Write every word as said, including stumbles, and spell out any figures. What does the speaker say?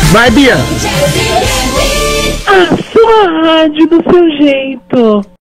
Vai, Bia. A sua rádio do seu jeito.